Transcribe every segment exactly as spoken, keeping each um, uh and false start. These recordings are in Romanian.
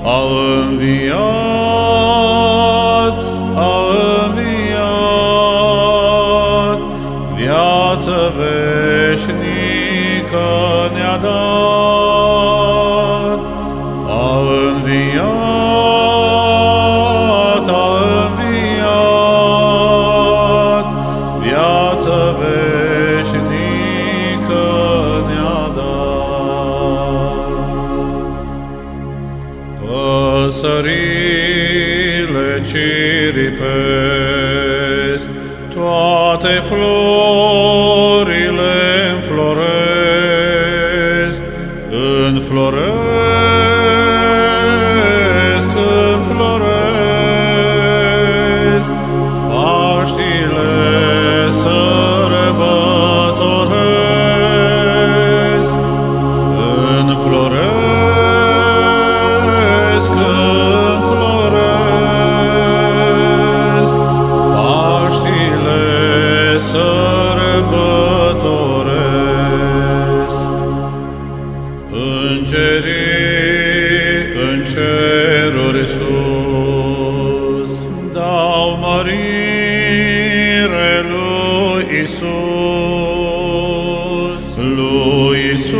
a înviat, a înviat, viață veșnică ne-a dat. A înviat, a înviat, viață veșnică ne-a dat. Păsările ciripesc, toate florile înfloresc, înfloresc, înfloresc, Paștile sărbătoresc, înfloresc, înfloresc, Paștile sărbătoresc. Îngerii în ceruri sus dau mărire lui Iisus, lui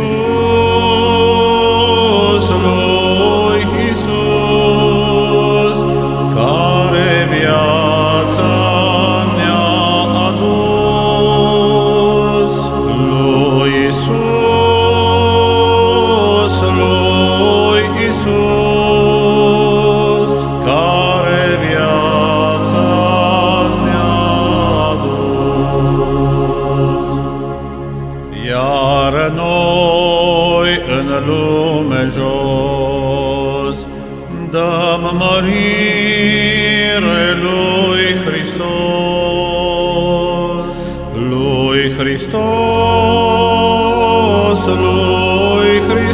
Iisus, lui Iisus, care viața ne-a adus, lui Iisus, lui Iisus, care viața ne-a adus. Iar noi în lume jos dăm mărire lui Hristos, lui Hristos, lui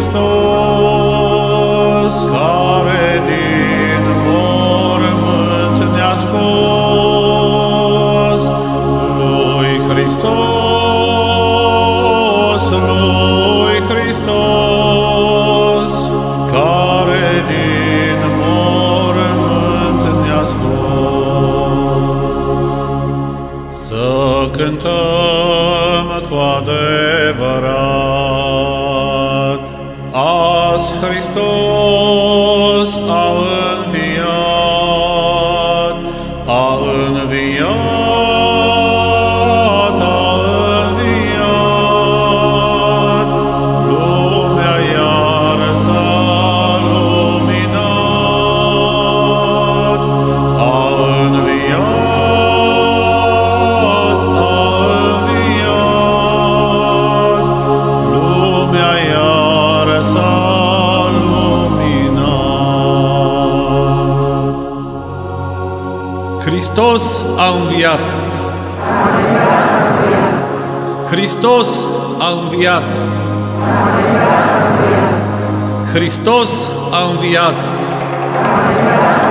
Hristos, care din mormânt ne-a scos, lui Hristos, lui Hristos, care din mormânt ne-a scos. Să cântăm cu adevărat, azi Hristos a înviat, a înviat, a înviat, lumea iar s-a luminat, a înviat, a înviat, lumea iar s-a luminat. Hristos a înviat! Hristos a înviat! Hristos a înviat!